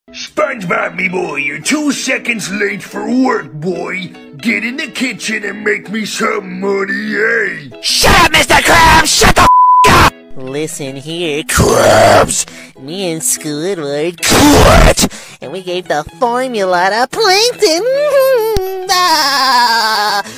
SpongeBob, me boy, you're 2 seconds late for work, boy. Get in the kitchen and make me some money, eh? Shut up, Mr. Krabs! Shut the up! Listen here, Krabs. Me and Squidward quit, and we gave the formula to Plankton.